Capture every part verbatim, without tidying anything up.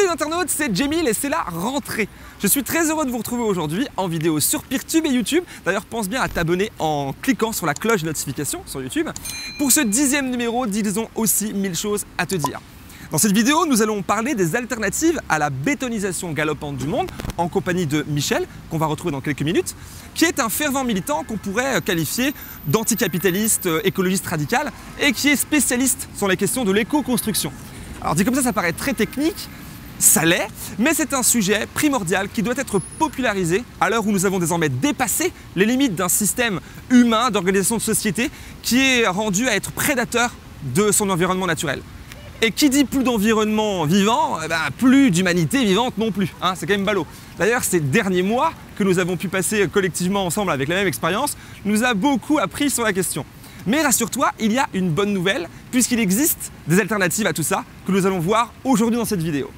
Salut internautes, c'est Djemil et c'est la rentrée. Je suis très heureux de vous retrouver aujourd'hui en vidéo sur Peertube et YouTube. D'ailleurs, pense bien à t'abonner en cliquant sur la cloche de notification sur YouTube. Pour ce dixième numéro, disons aussi mille choses à te dire. Dans cette vidéo, nous allons parler des alternatives à la bétonisation galopante du monde en compagnie de Michel, qu'on va retrouver dans quelques minutes, qui est un fervent militant qu'on pourrait qualifier d'anticapitaliste, écologiste radical et qui est spécialiste sur les questions de l'éco-construction. Alors dit comme ça, ça paraît très technique, ça l'est, mais c'est un sujet primordial qui doit être popularisé à l'heure où nous avons désormais dépassé les limites d'un système humain d'organisation de société qui est rendu à être prédateur de son environnement naturel. Et qui dit plus d'environnement vivant, eh ben, plus d'humanité vivante non plus, hein, c'est quand même ballot. D'ailleurs, ces derniers mois que nous avons pu passer collectivement ensemble avec la même expérience, nous a beaucoup appris sur la question. Mais rassure-toi, il y a une bonne nouvelle, puisqu'il existe des alternatives à tout ça que nous allons voir aujourd'hui dans cette vidéo.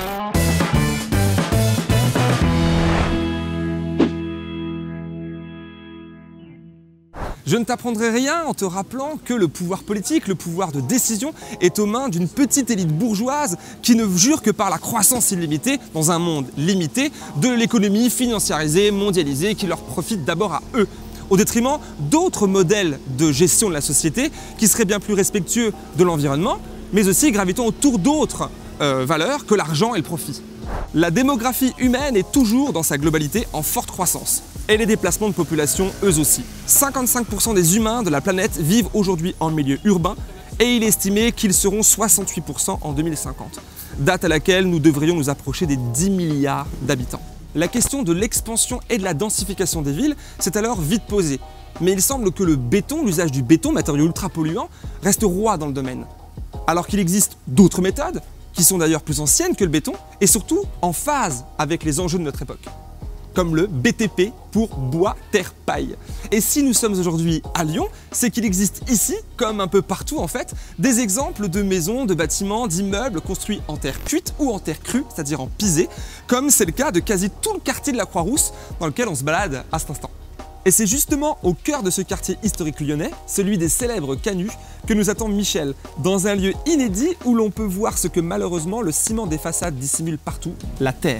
Je ne t'apprendrai rien en te rappelant que le pouvoir politique, le pouvoir de décision est aux mains d'une petite élite bourgeoise qui ne jure que par la croissance illimitée dans un monde limité de l'économie financiarisée, mondialisée qui leur profite d'abord à eux, au détriment d'autres modèles de gestion de la société qui seraient bien plus respectueux de l'environnement, mais aussi gravitant autour d'autres euh, valeurs que l'argent et le profit. La démographie humaine est toujours dans sa globalité en forte croissance. Et les déplacements de population, eux aussi. cinquante-cinq pour cent des humains de la planète vivent aujourd'hui en milieu urbain et il est estimé qu'ils seront soixante-huit pour cent en deux mille cinquante, date à laquelle nous devrions nous approcher des dix milliards d'habitants. La question de l'expansion et de la densification des villes s'est alors vite posée. Mais il semble que le béton, l'usage du béton, matériau ultra polluant, reste roi dans le domaine. Alors qu'il existe d'autres méthodes, qui sont d'ailleurs plus anciennes que le béton, et surtout en phase avec les enjeux de notre époque, comme le B T P pour bois, terre, paille. Et si nous sommes aujourd'hui à Lyon, c'est qu'il existe ici, comme un peu partout en fait, des exemples de maisons, de bâtiments, d'immeubles construits en terre cuite ou en terre crue, c'est-à-dire en pisé, comme c'est le cas de quasi tout le quartier de la Croix-Rousse dans lequel on se balade à cet instant. Et c'est justement au cœur de ce quartier historique lyonnais, celui des célèbres canuts, que nous attend Michel, dans un lieu inédit où l'on peut voir ce que malheureusement le ciment des façades dissimule partout, la terre.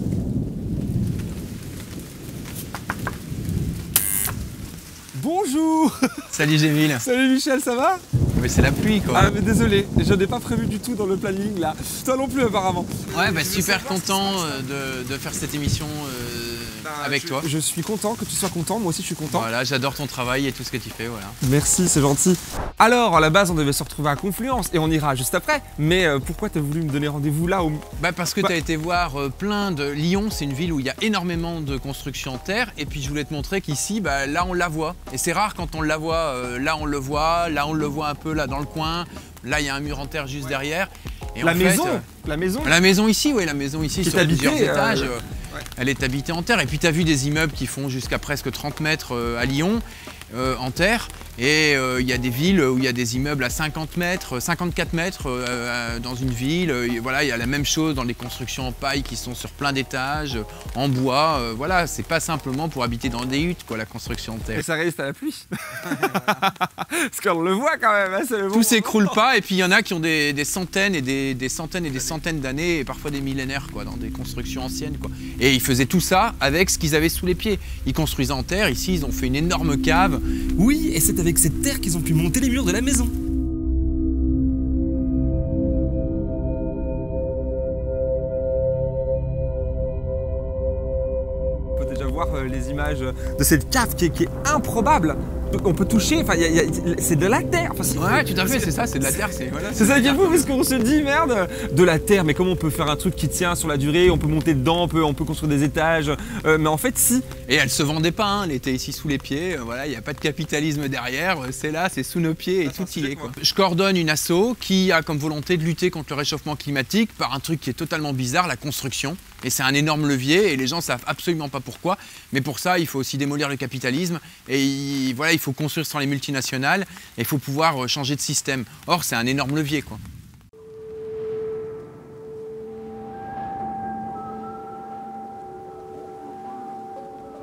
Bonjour. Salut Djemil. Salut Michel, ça va? Mais c'est la pluie quoi. Ah mais désolé, je n'ai pas prévu du tout dans le planning là. Toi non plus apparemment. Ouais bah super content de, de faire cette émission euh, bah, avec je, toi. Je suis content que tu sois content, moi aussi je suis content. Voilà, j'adore ton travail et tout ce que tu fais, voilà. Merci, c'est gentil. Alors à la base on devait se retrouver à Confluence et on ira juste après. Mais euh, pourquoi tu as voulu me donner rendez-vous là au... Bah parce que bah... tu as été voir euh, plein de... Lyon, c'est une ville où il y a énormément de construction en terre et puis je voulais te montrer qu'ici, bah, là on la voit. Et c'est rare quand on la voit, euh, là on le voit, là on le voit un peu là dans le coin, là il y a un mur en terre juste derrière. Et la en maison fait, euh, La maison La maison ici, oui, la maison ici qui sur plusieurs habitée, étages. Euh, ouais. Elle est habitée en terre. Et puis tu as vu des immeubles qui font jusqu'à presque trente mètres euh, à Lyon euh, en terre. Et il euh, y a des villes où il y a des immeubles à cinquante mètres, cinquante-quatre mètres euh, dans une ville. Et voilà, il y a la même chose dans les constructions en paille qui sont sur plein d'étages, en bois. Euh, voilà, c'est pas simplement pour habiter dans des huttes, quoi, la construction en terre. Et ça résiste à la pluie. Parce qu'on le voit quand même. Hein, le Tout s'écroule pas. Et puis il y en a qui ont des, des centaines et des, des centaines et des centaines d'années, et parfois des millénaires, quoi, dans des constructions anciennes, quoi. Et ils faisaient tout ça avec ce qu'ils avaient sous les pieds. Ils construisaient en terre. Ici, ils ont fait une énorme cave. Oui, et c'est avec cette terre qu'ils ont pu monter les murs de la maison. On peut déjà voir euh, les images de cette cave qui est, qui est improbable. On peut toucher, enfin, c'est de la terre. Enfin, ouais, tout à fait, c'est ça, c'est de la terre. C'est voilà, ça qui est fou, parce qu'on se dit, merde, de la terre, mais comment on peut faire un truc qui tient sur la durée? On peut monter dedans, on peut, on peut construire des étages, euh, mais en fait, si. Et elle se vendait pas, hein, elle était ici sous les pieds, euh, voilà, il n'y a pas de capitalisme derrière, c'est là, c'est sous nos pieds et ça, tout y est, quoi. Je coordonne une asso qui a comme volonté de lutter contre le réchauffement climatique par un truc qui est totalement bizarre, la construction. Et c'est un énorme levier et les gens savent absolument pas pourquoi. Mais pour ça, il faut aussi démolir le capitalisme et il, voilà, il faut construire sans les multinationales et il faut pouvoir changer de système. Or, c'est un énorme levier, quoi.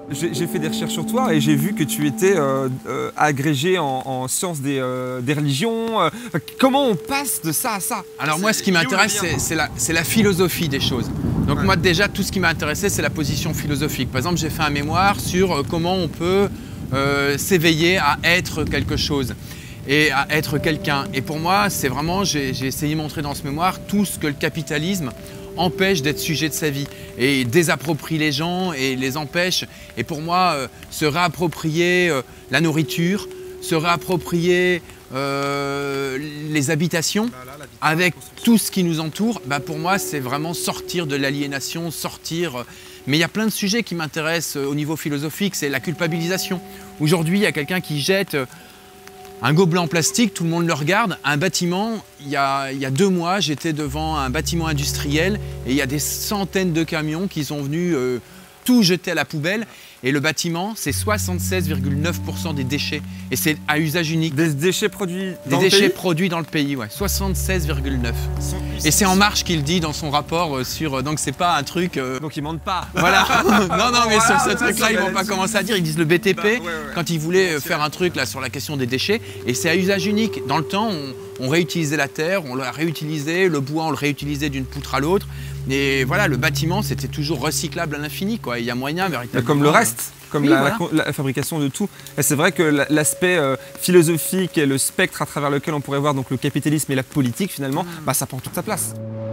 J'ai fait des recherches sur toi et j'ai vu que tu étais euh, euh, agrégé en, en sciences des, euh, des religions. Euh, comment on passe de ça à ça? Alors moi, ce qui m'intéresse, c'est la, la philosophie des choses. Donc ouais. Moi, déjà, tout ce qui m'a intéressé, c'est la position philosophique. Par exemple, j'ai fait un mémoire sur euh, comment on peut euh, s'éveiller à être quelque chose et à être quelqu'un. Et pour moi, c'est vraiment, j'ai essayé de montrer dans ce mémoire tout ce que le capitalisme empêche d'être sujet de sa vie et désapproprie les gens et les empêche. Et pour moi, euh, se réapproprier euh, la nourriture, se réapproprier euh, les habitations avec tout ce qui nous entoure, bah pour moi, c'est vraiment sortir de l'aliénation, sortir... Mais il y a plein de sujets qui m'intéressent au niveau philosophique, c'est la culpabilisation. Aujourd'hui, il y a quelqu'un qui jette un gobelet en plastique, tout le monde le regarde. Un bâtiment, il y a, il y a deux mois, j'étais devant un bâtiment industriel et il y a des centaines de camions qui sont venus euh, tout jeter à la poubelle. Et le bâtiment, c'est soixante-seize virgule neuf pour cent des déchets. Et c'est à usage unique. Des déchets produits dans des le déchets pays produits dans le pays, ouais. soixante-seize virgule neuf. Et c'est En Marche qui le dit dans son rapport sur... Donc c'est pas un truc... Euh... Donc ils mentent pas. Voilà. non, non, mais voilà, sur ce truc-là, ils vont pas commencer à dire. Ils disent le B T P, bah, ouais, ouais. Quand ils voulaient faire un truc là sur la question des déchets. Et c'est à usage unique. Dans le temps, on, on réutilisait la terre, on l'a réutilisé, le bois, on le réutilisait d'une poutre à l'autre. Et voilà, le bâtiment, c'était toujours recyclable à l'infini, quoi. Il y a moyen, véritablement... Comme le reste. Comme oui, la, voilà. la fabrication de tout. Et c'est vrai que l'aspect euh, philosophique et le spectre à travers lequel on pourrait voir donc, le capitalisme et la politique, finalement, mmh. bah, ça prend toute sa place.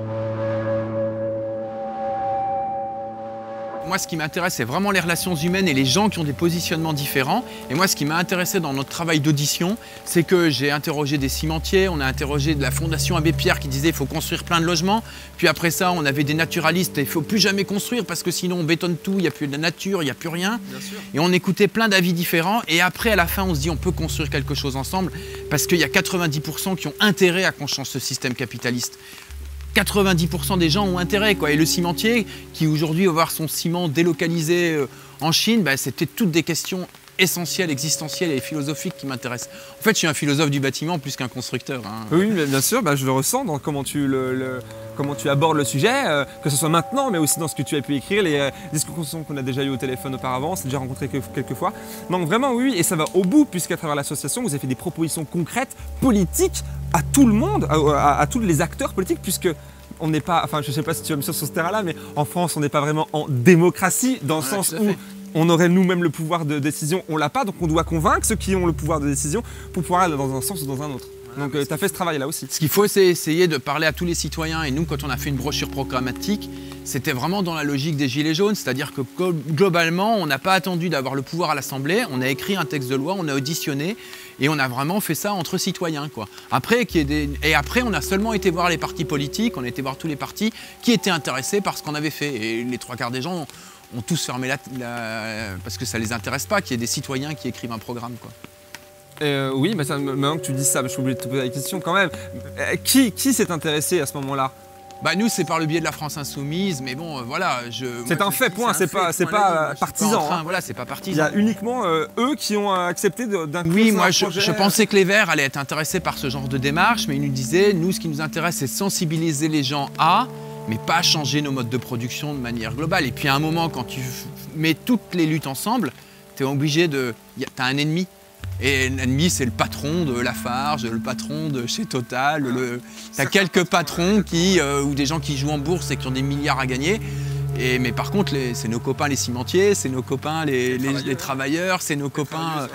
Moi, ce qui m'intéresse, c'est vraiment les relations humaines et les gens qui ont des positionnements différents. Et moi, ce qui m'a intéressé dans notre travail d'audition, c'est que j'ai interrogé des cimentiers, on a interrogé de la Fondation Abbé Pierre qui disait qu'il faut construire plein de logements. Puis après ça, on avait des naturalistes et il ne faut plus jamais construire parce que sinon on bétonne tout, il n'y a plus de nature, il n'y a plus rien. Et on écoutait plein d'avis différents. Et après, à la fin, on se dit on peut construire quelque chose ensemble parce qu'il y a quatre-vingt-dix pour cent qui ont intérêt à qu'on change ce système capitaliste. quatre-vingt-dix pour cent des gens ont intérêt, quoi. Et le cimentier, qui aujourd'hui va voir son ciment délocalisé en Chine, bah, c'était toutes des questions essentielles, existentielles et philosophiques qui m'intéressent. En fait, je suis un philosophe du bâtiment plus qu'un constructeur. Hein. Oui, bien sûr, bah, je le ressens dans comment tu, le, le, comment tu abordes le sujet, euh, que ce soit maintenant, mais aussi dans ce que tu as pu écrire, les euh, discussions qu'on a déjà eues au téléphone auparavant, on s'est déjà rencontrés quelques fois. Donc vraiment, oui, et ça va au bout, puisqu'à travers l'association, vous avez fait des propositions concrètes, politiques, à tout le monde, à, à, à tous les acteurs politiques, puisque on n'est pas, enfin je ne sais pas si tu vas me suivre sur ce terrain-là, mais en France, on n'est pas vraiment en démocratie, dans le ouais, sens où on aurait nous-mêmes le pouvoir de décision, on l'a pas, donc on doit convaincre ceux qui ont le pouvoir de décision pour pouvoir aller dans un sens ou dans un autre. Donc euh, tu as fait ce travail-là aussi. Ce qu'il faut, c'est essayer de parler à tous les citoyens. Et nous, quand on a fait une brochure programmatique, c'était vraiment dans la logique des Gilets jaunes. C'est-à-dire que globalement, on n'a pas attendu d'avoir le pouvoir à l'Assemblée. On a écrit un texte de loi, on a auditionné et on a vraiment fait ça entre citoyens, quoi. Après, qu'il y ait des... Et après, on a seulement été voir les partis politiques, on a été voir tous les partis qui étaient intéressés par ce qu'on avait fait. Et les trois quarts des gens ont, ont tous fermé la... la... parce que ça ne les intéresse pas qu'il y ait des citoyens qui écrivent un programme, quoi. Euh, oui, mais ça, maintenant que tu dis ça, je suis obligé de te poser la question quand même. Euh, qui qui s'est intéressé à ce moment-là? Bah nous, c'est par le biais de la France Insoumise, mais bon, euh, voilà. C'est un fait, point, c'est pas, c'est pas euh, partisan. Hein. Voilà, c'est pas partisan. Il y a uniquement euh, eux qui ont accepté d'inclure. Oui, moi, je, je pensais que les Verts allaient être intéressés par ce genre de démarche, mais ils nous disaient, nous, ce qui nous intéresse, c'est sensibiliser les gens à, mais pas changer nos modes de production de manière globale. Et puis à un moment, quand tu mets toutes les luttes ensemble, tu es obligé de... Tu as un ennemi. Et l'ennemi, c'est le patron de Lafarge, le patron de chez Total. Le... Tu as quelques patrons qui, euh, ou des gens qui jouent en bourse et qui ont des milliards à gagner. Et, mais par contre, c'est nos copains les cimentiers, c'est nos copains les, les, les travailleurs, c'est nos copains...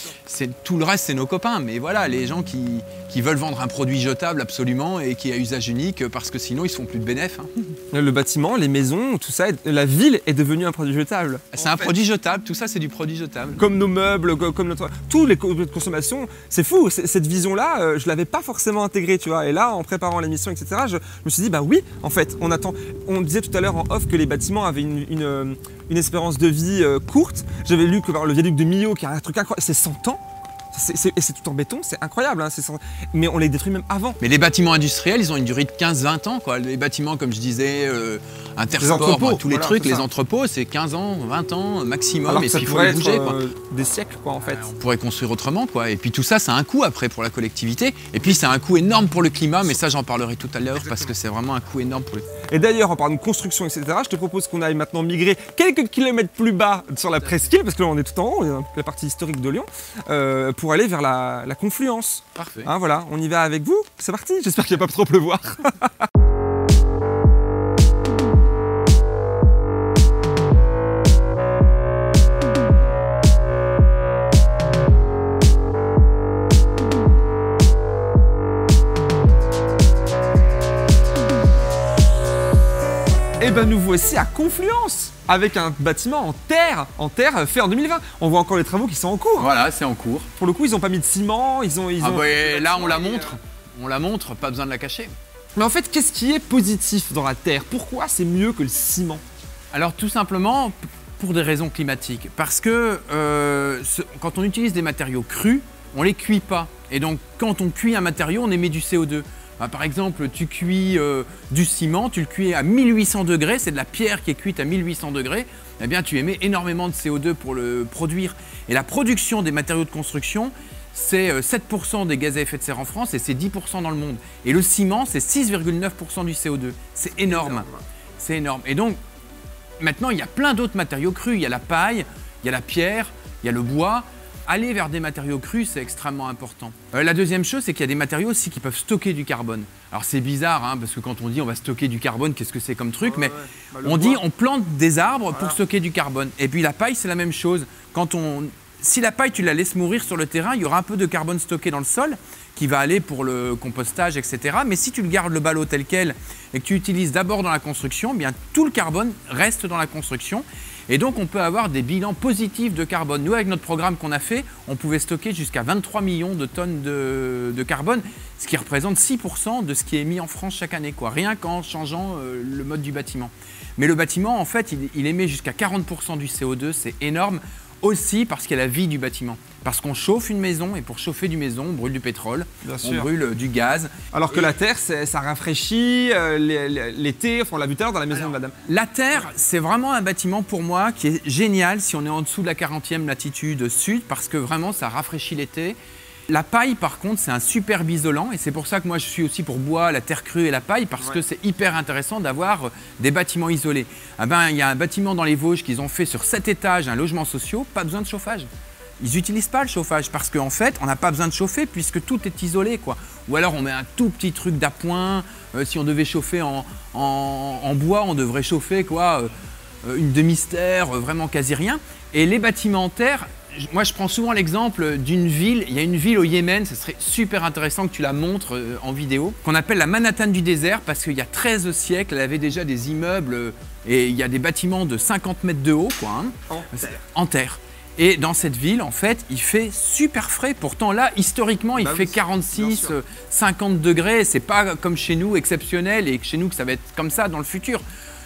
Tout le reste, c'est nos copains. Mais voilà, les gens qui, qui veulent vendre un produit jetable absolument et qui est à usage unique parce que sinon, ils ne font plus de bénéfices. Hein. Le bâtiment, les maisons, tout ça, la ville est devenue un produit jetable. C'est un fait. produit jetable, tout ça, c'est du produproduit jetable. Comme nos meubles, comme notre... Tous les co de consommation, c'est fou. Cette vision-là, euh, je ne l'avais pas forcément intégrée, tu vois. Et là, en préparant l'émission, et cetera, je, je me suis dit, bah oui, en fait, on attend... On disait tout à l'heure en off que les bâtiments avaient une, une, une espérance de vie euh, courte. J'avais lu que par le viaduc de Millau, qui a un truc incroyable, c'est cent ans. C'est, c'est, et c'est tout en béton, c'est incroyable, hein, c'est sans... mais on les détruit même avant. Mais les bâtiments industriels, ils ont une durée de quinze à vingt ans, quoi. Les bâtiments, comme je disais, euh, Intersport, bah, tous les voilà, trucs, les entrepôts, c'est quinze ans, vingt ans maximum. Alors et ça puis il faut les bouger, quoi. Euh, des siècles, quoi, en fait. On pourrait construire autrement, quoi. Et puis tout ça, ça a un coût après pour la collectivité. Et puis c'est un coût énorme pour le climat, mais ça, j'en parlerai tout à l'heure parce que c'est vraiment un coût énorme pour le. Et d'ailleurs, en parlant de construction, et cetera, je te propose qu'on aille maintenant migrer quelques kilomètres plus bas sur la presqu'île, parce que là, on est tout en haut, la partie historique de Lyon, euh, pour aller vers la, la confluence. Parfait. Hein, voilà, on y va avec vous. C'est parti. J'espère qu'il ne va pas trop pleuvoir. Et ben nous voici à Confluence avec un bâtiment en terre, en terre fait en deux mille vingt. On voit encore les travaux qui sont en cours. Voilà, c'est en cours. Pour le coup, ils n'ont pas mis de ciment, ils ont... Ils ah ont... bah, là, on la montre, on la montre, pas besoin de la cacher. Mais en fait, qu'est-ce qui est positif dans la terre? Pourquoi c'est mieux que le ciment? Alors tout simplement pour des raisons climatiques. Parce que euh, ce, quand on utilise des matériaux crus, on les cuit pas. Et donc quand on cuit un matériau, on émet du C O deux. Bah, par exemple, tu cuis euh, du ciment, tu le cuis à mille huit cents degrés, c'est de la pierre qui est cuite à mille huit cents degrés, eh bien tu émets énormément de C O deux pour le produire. Et la production des matériaux de construction, c'est sept pour cent des gaz à effet de serre en France et c'est dix pour cent dans le monde. Et le ciment, c'est six virgule neuf pour cent du C O deux. C'est énorme. C'est énorme. Et donc, maintenant, il y a plein d'autres matériaux crus. Il y a la paille, il y a la pierre, il y a le bois. Aller vers des matériaux crus, c'est extrêmement important. Euh, la deuxième chose, c'est qu'il y a des matériaux aussi qui peuvent stocker du carbone. Alors c'est bizarre, hein, parce que quand on dit on va stocker du carbone, qu'est-ce que c'est comme truc? Ouais, mais ouais. Bah, on bois. dit on plante des arbres voilà. pour stocker du carbone. Et puis la paille, c'est la même chose. Quand on... Si la paille, tu la laisses mourir sur le terrain, il y aura un peu de carbone stocké dans le sol qui va aller pour le compostage, et cetera. Mais si tu le gardes le ballot tel quel et que tu utilises d'abord dans la construction, eh bien tout le carbone reste dans la construction. Et donc, on peut avoir des bilans positifs de carbone. Nous, avec notre programme qu'on a fait, on pouvait stocker jusqu'à vingt-trois millions de tonnes de, de carbone, ce qui représente six pour cent de ce qui est émis en France chaque année, quoi, rien qu'en changeant euh, le mode du bâtiment. Mais le bâtiment, en fait, il, il émet jusqu'à quarante pour cent du C O deux, c'est énorme. Aussi parce qu'il y a la vie du bâtiment. Parce qu'on chauffe une maison et pour chauffer du maison, on brûle du pétrole, Bien on sûr. brûle euh, du gaz. Alors que et... la terre, ça rafraîchit euh, l'été, enfin on l'a vu tout à l'heure dans la maison Alors, de madame. La terre, c'est vraiment un bâtiment pour moi qui est génial si on est en dessous de la quarantième latitude sud parce que vraiment ça rafraîchit l'été. La paille, par contre, c'est un superbe isolant et c'est pour ça que moi je suis aussi pour bois, la terre crue et la paille parce ouais. que c'est hyper intéressant d'avoir des bâtiments isolés. Ah ben, il y a un bâtiment dans les Vosges qu'ils ont fait sur sept étages, un logement social, pas besoin de chauffage. Ils n'utilisent pas le chauffage parce qu'en fait, on n'a pas besoin de chauffer puisque tout est isolé, quoi. Ou alors on met un tout petit truc d'appoint. Euh, si on devait chauffer en, en, en bois, on devrait chauffer quoi, euh, une demi-stère, euh, vraiment quasi rien. Et les bâtiments en terre, moi, je prends souvent l'exemple d'une ville. Il y a une ville au Yémen, ce serait super intéressant que tu la montres euh, en vidéo, qu'on appelle la Manhattan du désert parce qu'il y a treize siècles, elle avait déjà des immeubles euh, et il y a des bâtiments de cinquante mètres de haut, quoi. Hein, en terre. En terre. Et dans cette ville, en fait, il fait super frais. Pourtant, là, historiquement, il bah fait oui, quarante-six, euh, cinquante degrés. C'est pas comme chez nous, exceptionnel, et chez nous que ça va être comme ça dans le futur.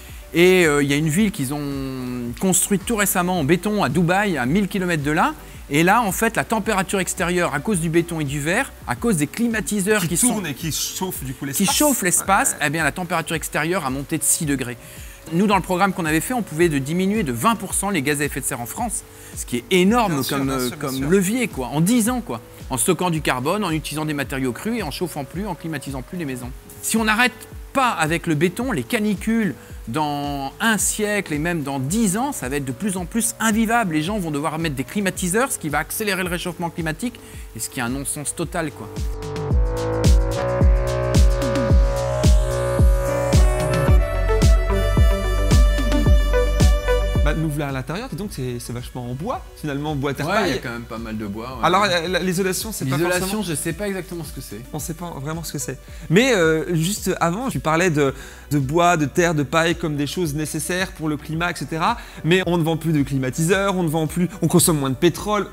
Et il euh, y a une ville qu'ils ont construite tout récemment en béton à Dubaï, à mille kilomètres de là. Et là, en fait, la température extérieure, à cause du béton et du verre, à cause des climatiseurs qui, qui tournent sont, et qui chauffent du coup l'espace, qui chauffent l'espace, ouais, ouais. eh bien, la température extérieure a monté de six degrés. Nous, dans le programme qu'on avait fait, on pouvait de diminuer de vingt pour cent les gaz à effet de serre en France, ce qui est énorme bien comme, sûr, sûr, comme levier, quoi, en dix ans, quoi, en stockant du carbone, en utilisant des matériaux crus et en chauffant plus, en climatisant plus les maisons. Si on n'arrête pas avec le béton, les canicules, dans un siècle et même dans dix ans, ça va être de plus en plus invivable. Les gens vont devoir mettre des climatiseurs, ce qui va accélérer le réchauffement climatique et ce qui est un non-sens total, quoi. Bah, nous voilà à l'intérieur, donc c'est vachement en bois, finalement, bois terre-paille. Ouais, il y a quand même pas mal de bois. Ouais. Alors l'isolation, c'est pas forcément... L'isolation, je sais pas exactement ce que c'est. On sait pas vraiment ce que c'est. Mais euh, juste avant, tu parlais de, de bois, de terre, de paille comme des choses nécessaires pour le climat, et cetera. Mais on ne vend plus de climatiseurs, on ne vend plus, on consomme moins de pétrole. C'est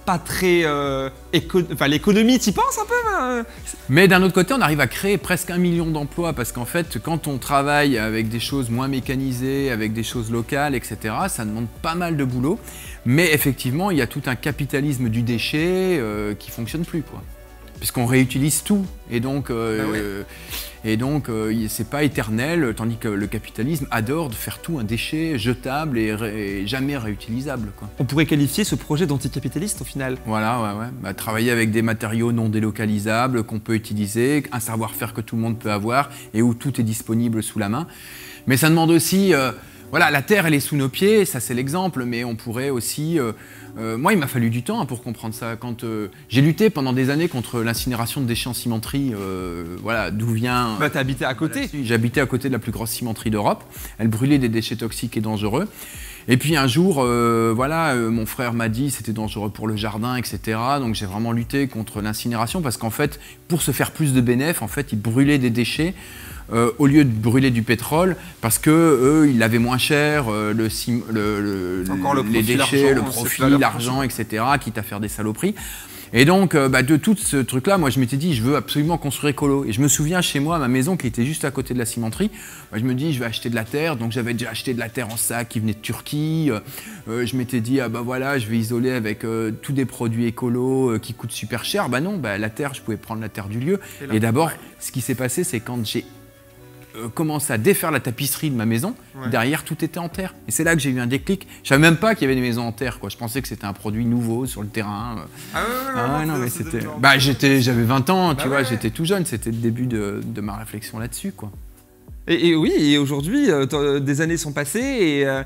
pas très... Euh, éco enfin, l'économie, t'y penses un peu euh... Mais d'un autre côté, on arrive à créer presque un million d'emplois parce qu'en fait, quand on travaille avec des choses moins mécanisées, avec des choses locales, et cetera, ça demande pas mal de boulot. Mais effectivement, il y a tout un capitalisme du déchet euh, qui fonctionne plus, quoi. Puisqu'on réutilise tout. Et donc, euh, ah ouais. euh, et donc euh, c'est pas éternel, tandis que le capitalisme adore de faire tout un déchet jetable et, ré et jamais réutilisable, quoi. On pourrait qualifier ce projet d'anticapitaliste au final. Voilà, ouais, ouais. Bah, travailler avec des matériaux non délocalisables qu'on peut utiliser, un savoir-faire que tout le monde peut avoir et où tout est disponible sous la main. Mais ça demande aussi... Euh, Voilà, la terre, elle est sous nos pieds, ça c'est l'exemple, mais on pourrait aussi... Euh, euh, moi, il m'a fallu du temps hein, pour comprendre ça. Quand euh, j'ai lutté pendant des années contre l'incinération de déchets en cimenterie, euh, voilà, d'où vient... Bah, t'as habité à côté. Voilà, j'habitais à côté de la plus grosse cimenterie d'Europe. Elle brûlait des déchets toxiques et dangereux. Et puis un jour, euh, voilà, euh, mon frère m'a dit c'était dangereux pour le jardin, et cetera. Donc j'ai vraiment lutté contre l'incinération parce qu'en fait, pour se faire plus de bénéfices, en fait, ils brûlaient des déchets. Euh, au lieu de brûler du pétrole, parce que eux, ils l'avaient moins cher, euh, le, le, le, le les profit, déchets, le profit, l'argent, et cetera, quitte à faire des saloperies. Et donc, euh, bah, de tout ce truc-là, moi, je m'étais dit, je veux absolument construire écolo. Et je me souviens, chez moi, ma maison, qui était juste à côté de la cimenterie, bah, je me dis, je vais acheter de la terre. Donc, j'avais déjà acheté de la terre en sac qui venait de Turquie. Euh, je m'étais dit, ah bah voilà, je vais isoler avec euh, tous des produits écolos euh, qui coûtent super cher. Bah non, bah, la terre, je pouvais prendre la terre du lieu. Et, et d'abord, ouais. ce qui s'est passé, c'est quand j'ai Euh, commencé à défaire la tapisserie de ma maison, ouais. derrière tout était en terre. Et c'est là que j'ai eu un déclic. Je savais même pas qu'il y avait des maisons en terre, quoi. Je pensais que c'était un produit nouveau sur le terrain. Ah ouais, ouais, ah, ouais, non, mais c'était. Bah, j'étais, j'avais vingt ans, bah, tu ouais, vois, ouais. j'étais tout jeune. C'était le début de, de ma réflexion là-dessus, quoi. Et, et oui, et aujourd'hui, euh, des années sont passées et. Euh...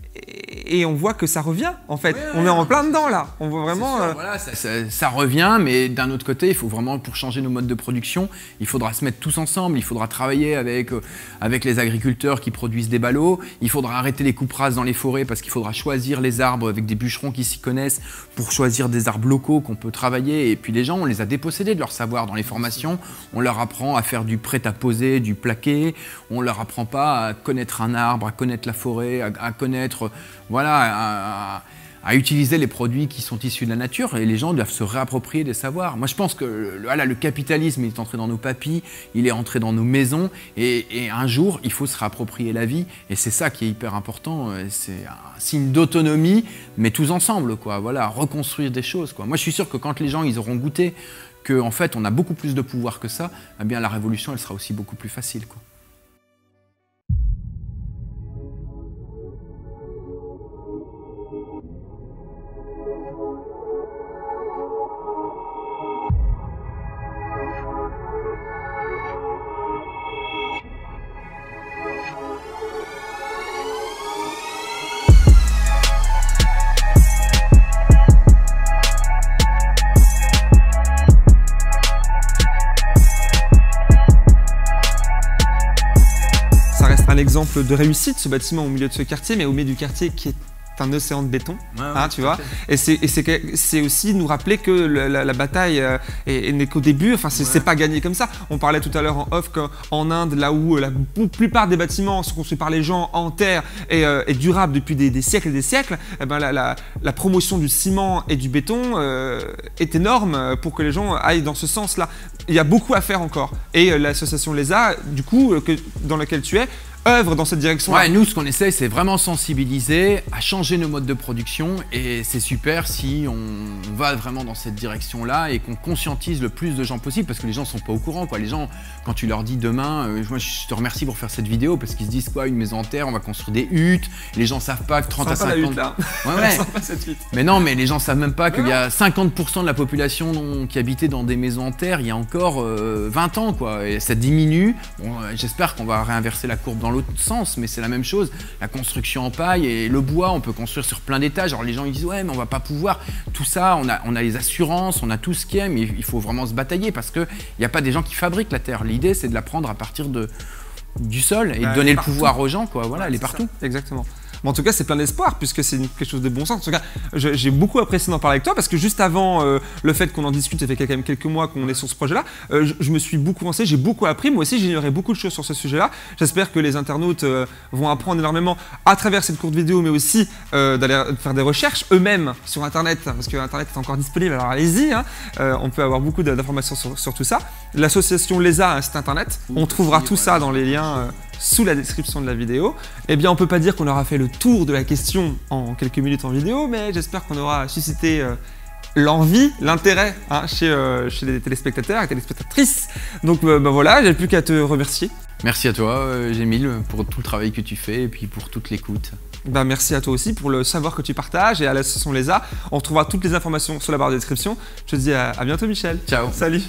Et on voit que ça revient, en fait. Ouais, on ouais, est en plein dedans, là. On voit vraiment... Sûr, euh... voilà, ça, ça, ça revient, mais d'un autre côté, il faut vraiment, pour changer nos modes de production, il faudra se mettre tous ensemble, il faudra travailler avec, euh, avec les agriculteurs qui produisent des ballots, il faudra arrêter les coupes rases dans les forêts parce qu'il faudra choisir les arbres avec des bûcherons qui s'y connaissent pour choisir des arbres locaux qu'on peut travailler. Et puis les gens, on les a dépossédés de leur savoir dans les formations. On leur apprend à faire du prêt-à-poser, du plaqué. On leur apprend pas à connaître un arbre, à connaître la forêt, à, à connaître... Voilà, à, à, à utiliser les produits qui sont issus de la nature et les gens doivent se réapproprier des savoirs. Moi, je pense que voilà, le capitalisme est entré dans nos papilles, il est entré dans nos maisons et, et un jour, il faut se réapproprier la vie et c'est ça qui est hyper important. C'est un signe d'autonomie, mais tous ensemble, quoi. Voilà, reconstruire des choses, quoi. Moi, je suis sûr que quand les gens ils auront goûté qu'en en fait, on a beaucoup plus de pouvoir que ça, eh bien, la révolution, elle sera aussi beaucoup plus facile, quoi. Un exemple de réussite, ce bâtiment au milieu de ce quartier, mais au milieu du quartier qui est un océan de béton, ouais, hein, ouais, tu vois. Et c'est aussi nous rappeler que la, la, la bataille euh, n'est qu'au début, enfin c'est ouais. pas gagné comme ça. On parlait tout à l'heure en off qu'en Inde, là où la plupart des bâtiments sont construits par les gens en terre et, euh, et durables depuis des, des siècles et des siècles, eh ben la, la, la promotion du ciment et du béton euh, est énorme pour que les gens aillent dans ce sens-là. Il y a beaucoup à faire encore. Et euh, l'association L E S A, du coup, euh, que, dans laquelle tu es, œuvre dans cette direction. Ouais, nous, ce qu'on essaie, c'est vraiment sensibiliser, à changer nos modes de production. Et c'est super si on va vraiment dans cette direction-là et qu'on conscientise le plus de gens possible parce que les gens sont pas au courant, quoi. Les gens, quand tu leur dis demain, euh, moi, je te remercie pour faire cette vidéo parce qu'ils se disent quoi, une maison en terre, on va construire des huttes. Les gens savent pas que trente à cinquante... Hutte, là. Ouais, ouais. pas cette hutte. Mais non, mais les gens savent même pas qu'il y a cinquante pour cent de la population qui habitait dans des maisons en terre il y a encore euh, vingt ans, quoi. Et ça diminue. Bon, euh, j'espère qu'on va réinverser la courbe dans l'autre sens, mais c'est la même chose. La construction en paille et le bois, on peut construire sur plein d'étages. Alors les gens ils disent ouais mais on va pas pouvoir. Tout ça, on a, on a les assurances, on a tout ce qui est, mais il faut vraiment se batailler parce qu'il n'y a pas des gens qui fabriquent la terre. L'idée c'est de la prendre à partir de, du sol et bah, de donner le pouvoir aux gens, quoi. Voilà, ouais, elle est partout. Ça. Exactement. Mais en tout cas, c'est plein d'espoir puisque c'est quelque chose de bon sens. En tout cas, j'ai beaucoup apprécié d'en parler avec toi parce que juste avant euh, le fait qu'on en discute, ça fait quand même quelques mois qu'on est sur ce projet-là, euh, je, je me suis beaucoup renseigné, j'ai beaucoup appris. Moi aussi, j'ignorais beaucoup de choses sur ce sujet-là. J'espère que les internautes euh, vont apprendre énormément à travers cette courte vidéo, mais aussi euh, d'aller faire des recherches eux-mêmes sur Internet, parce que Internet est encore disponible, alors allez-y, hein. euh, on peut avoir beaucoup d'informations sur, sur tout ça. L'association L E S A a un site Internet, on trouvera tout ça dans les liens euh, sous la description de la vidéo. Eh bien, on peut pas dire qu'on aura fait le tour de la question en quelques minutes en vidéo, mais j'espère qu'on aura suscité euh, l'envie, l'intérêt hein, chez, euh, chez les téléspectateurs et téléspectatrices. Donc euh, bah voilà, j'ai plus qu'à te remercier. Merci à toi, euh, Jémile, pour tout le travail que tu fais et puis pour toute l'écoute. Bah, merci à toi aussi pour le savoir que tu partages et à l'association L E S A. On retrouvera toutes les informations sur la barre de description. Je te dis à, à bientôt, Michel. Ciao. Salut.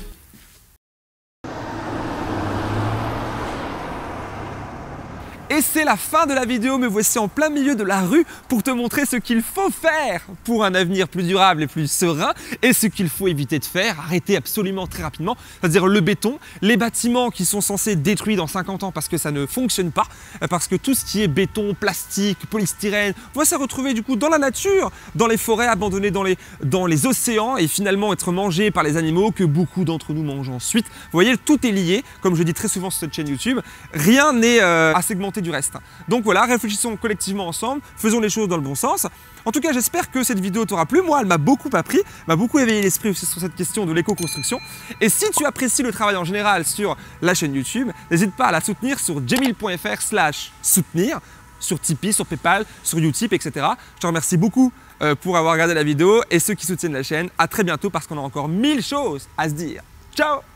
Et c'est la fin de la vidéo, me voici en plein milieu de la rue pour te montrer ce qu'il faut faire pour un avenir plus durable et plus serein et ce qu'il faut éviter de faire, arrêter absolument très rapidement, c'est-à-dire le béton, les bâtiments qui sont censés être détruits dans cinquante ans parce que ça ne fonctionne pas, parce que tout ce qui est béton, plastique, polystyrène, va se retrouver du coup dans la nature, dans les forêts abandonnées, dans les, dans les océans et finalement être mangé par les animaux que beaucoup d'entre nous mangent ensuite. Vous voyez, tout est lié, comme je dis très souvent sur cette chaîne YouTube, rien n'est euh, à segmenter du reste. Donc voilà, réfléchissons collectivement ensemble, faisons les choses dans le bon sens. En tout cas, j'espère que cette vidéo t'aura plu. Moi, elle m'a beaucoup appris, m'a beaucoup éveillé l'esprit aussi sur cette question de l'éco-construction. Et si tu apprécies le travail en général sur la chaîne YouTube, n'hésite pas à la soutenir sur jémile point F R slash soutenir, sur Tipeee, sur PayPal, sur Utip, et cetera. Je te remercie beaucoup euh, pour avoir regardé la vidéo et ceux qui soutiennent la chaîne. À très bientôt parce qu'on a encore mille choses à se dire. Ciao!